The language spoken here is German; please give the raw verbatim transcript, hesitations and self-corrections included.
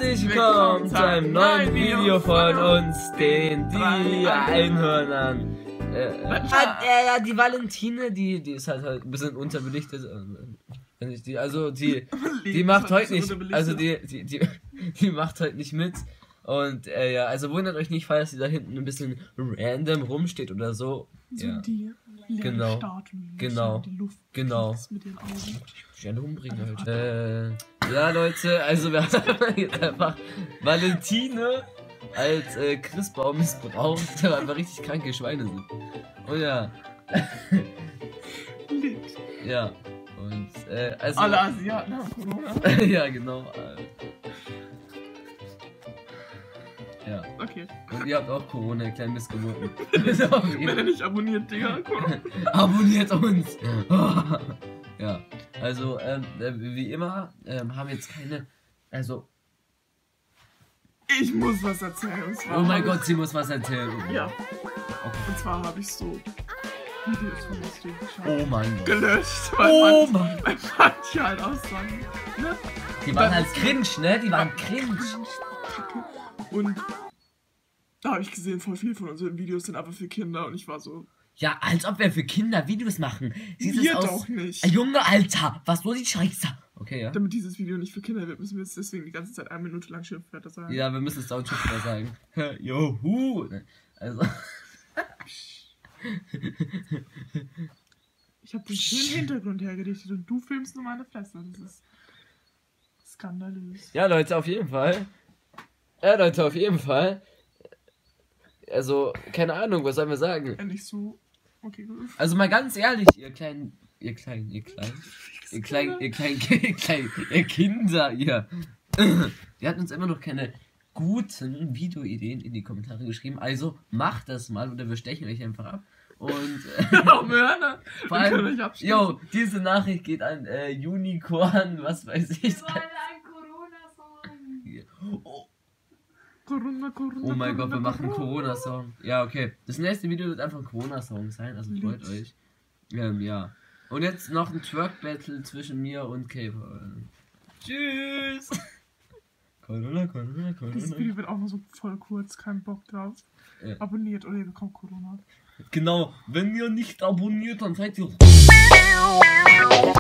Herzlich willkommen zu einem neuen Video von uns, den die Einhörnern. Äh, äh, ja, die Valentine, die, die ist halt, halt ein bisschen unterbelichtet. Die, also die, die macht heute nicht, also die, die, die, die macht heute nicht mit. Und äh, ja, also wundert euch nicht, falls sie da hinten ein bisschen random rumsteht oder so. So ja. die Genau, Statuen, genau, die Luft genau. mit den Augen. Ich werde umbringen halt. Äh, ja Leute, also wir haben jetzt einfach Valentine als äh, Christbaum missbraucht, weil einfach richtig kranke Schweine sind. Oh ja. Liegt. Ja. Und äh, also. Alle Asiaten haben Corona. Ja, genau. Äh, ja. Okay. Und ihr habt auch Corona, ihr kleinen Missgeburten. Wenn ihr nicht abonniert, Digga. Abonniert uns! Ja, also ähm, wie immer ähm, haben jetzt keine, also... Ich muss was erzählen. Und zwar oh mein Gott, sie muss was erzählen. Ja. Okay. Und zwar habe ich so Videos von Stream geschaut. Oh mein Gott. Gelöscht, weil Oh man, mein weil manche halt aussagen. Ne? Die waren halt cringe, ne? Die waren cringe. Und da habe ich gesehen, voll viele von unseren Videos sind aber für Kinder und ich war so... Ja, als ob wir für Kinder Videos machen. Sieht Wir das aus? doch nicht. Ah, Junge, Alter, was so die Scheiße. Okay, ja. Damit dieses Video nicht für Kinder wird, müssen wir jetzt deswegen die ganze Zeit eine Minute lang Schimpfwörter sagen. Ja, wir müssen es laut Schimpfwörter sagen. Juhu. Also... Ich habe den schönen Hintergrund hergerichtet und du filmst nur meine Fresse. Das ist skandalös. Ja, Leute, auf jeden Fall. Ja, Leute, auf jeden Fall. Also, keine Ahnung, was sollen wir sagen? Ja, nicht so. Okay, gut. Also mal ganz ehrlich, ihr kleinen, ihr kleinen, ihr kleinen, ihr kleinen, ihr kleinen, ihr kleinen, ihr Kinder, ihr. Wir hatten uns immer noch keine guten Videoideen in die Kommentare geschrieben. Also macht das mal oder wir stechen euch einfach ab. Und Oh, Mörner! vor allem, yo, diese Nachricht geht an äh, Unicorn, was weiß ich. Wir wollen einen Corona-Song. Oh, Corona, Corona, oh mein Corona, Gott, wir machen einen Corona. Corona-Song. Ja, okay. Das nächste Video wird einfach ein Corona-Song sein, also freut euch. Ähm, ja. Und jetzt noch ein Twerk-Battle zwischen mir und Caper. Tschüss! Corona, Corona, Corona. Dieses Video wird auch nur so voll kurz, kein Bock drauf. Ja. Abonniert oder ihr bekommt Corona. Genau, wenn ihr nicht abonniert, dann seid ihr...